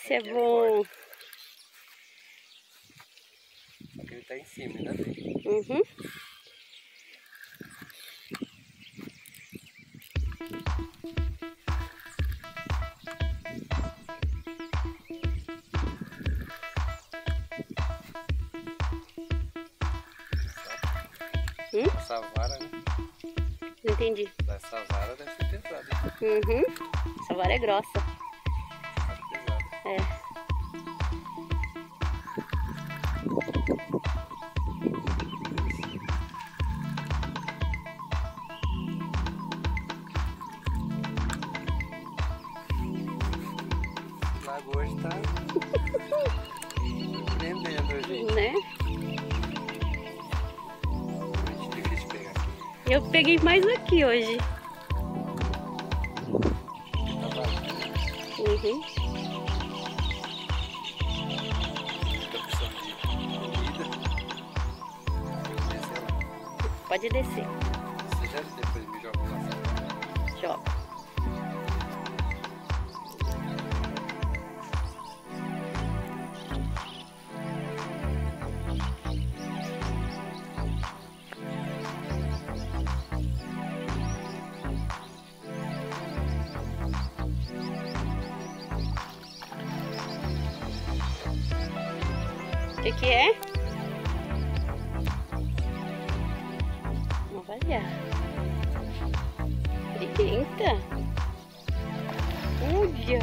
Esse é bom. Só que ele tá em cima, ainda bem. Uhum. Essa vara, né? Não entendi. Essa vara deve ser pesada. Uhum. Essa vara é grossa. Tá pesada. É. O lago hoje tá prendendo a gente. Né? É difícil pegar aqui. Eu peguei mais aqui hoje. Tá vazio. Uhum. Tá precisando de comida. Desce lá. Pode descer. Você já depois me joga lá. Joga. O que é? Vamos avaliar. Briguenta. Olha.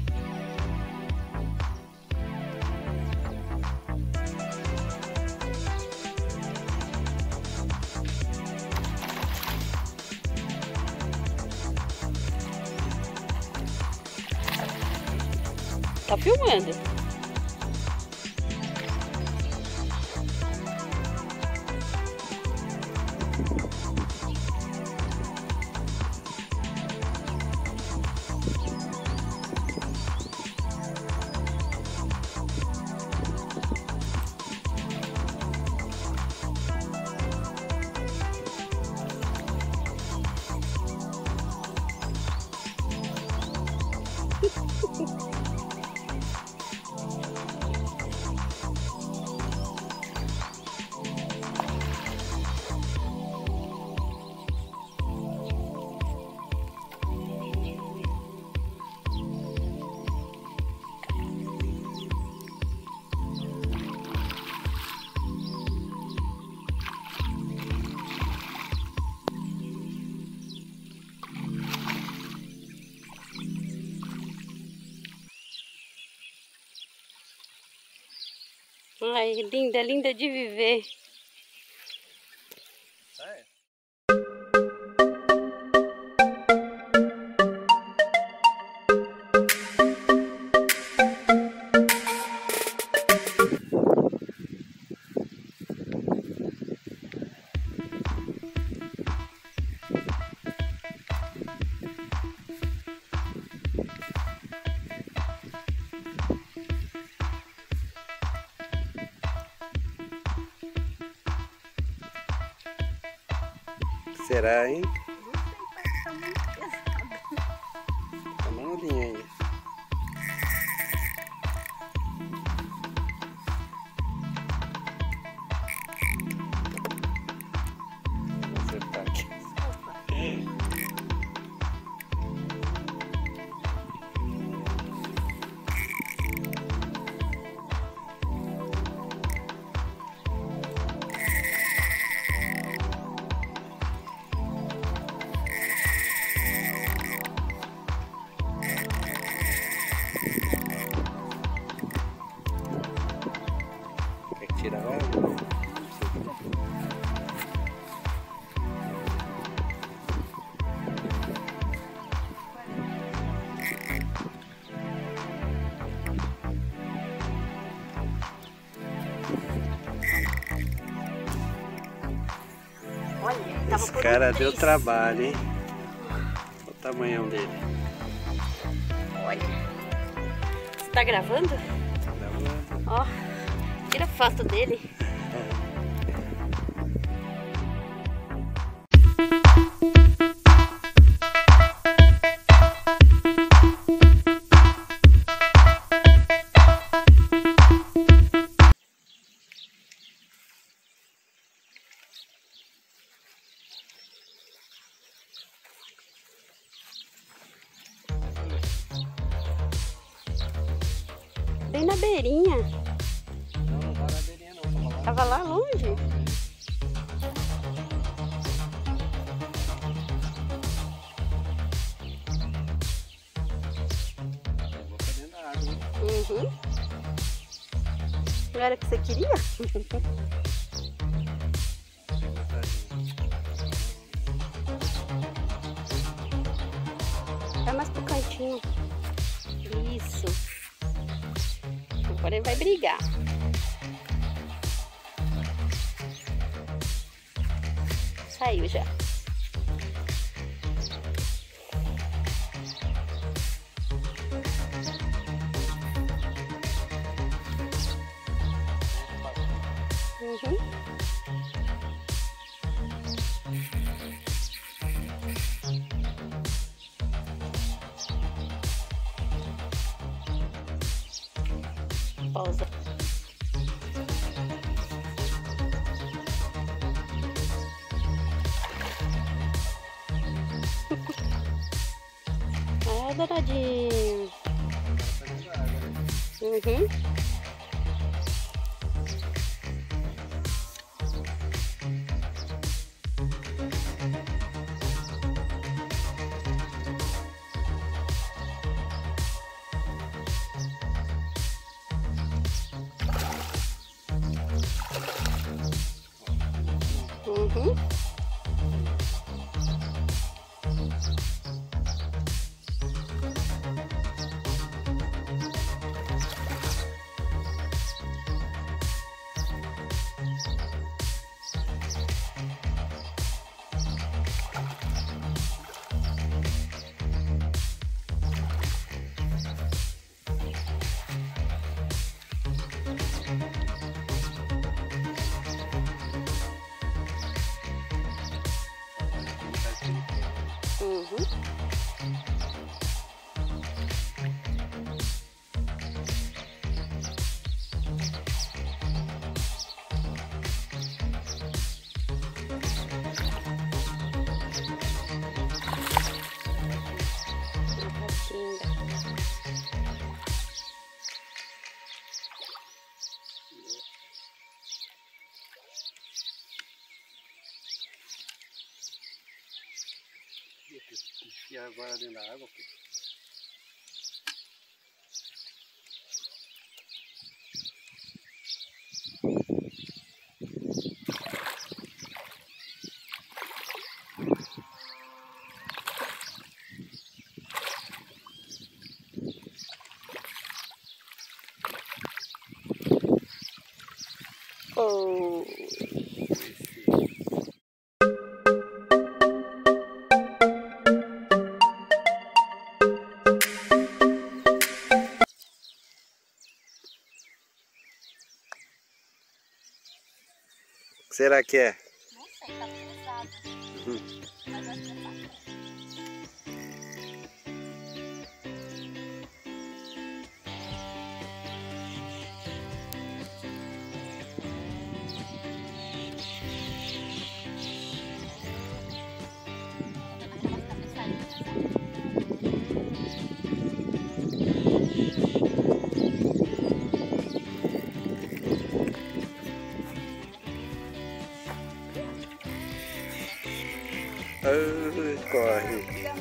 Tá filmando? Ai, linda, linda de viver. Será, hein? Não sei, parece que tá muito pesado. Tá manulinha ainda. Vou acertar aqui. Tira agora? Olha, tava Esse por cara um deu triz. trabalho, hein? Olha o tamanhão dele. Olha. Você tá gravando? Gravando. Ó, tira foto dele. bem na beirinha. Não, não tava na beirinha não. Tava lá longe? Eu vou pra dentro da água, hein? Uhum. Não era o que você queria? Vai mais pro cantinho. Isso. Agora ele vai brigar. Saiu já. Uhum. Pausa. Ah, danadinho. Uhum. Uhum. Uhum. Enfiar agora dentro da água. Oh. O que será que é? Não sei, tá pesado. Mas acho que é bastante. Corre.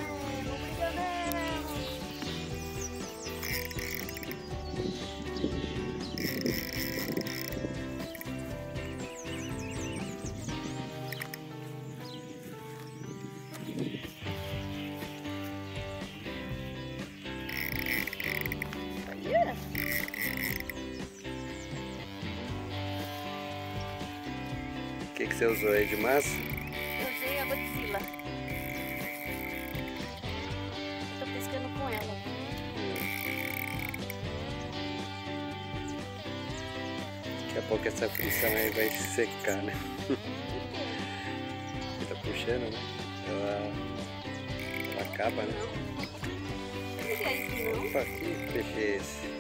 O que você usou aí de massa? Eu usei a Godzilla. Tô pescando com ela. Daqui a pouco essa frição aí vai secar, né? Tá puxando, né? Ela acaba, né? Não. Não é isso, não. Opa, que peixe é esse?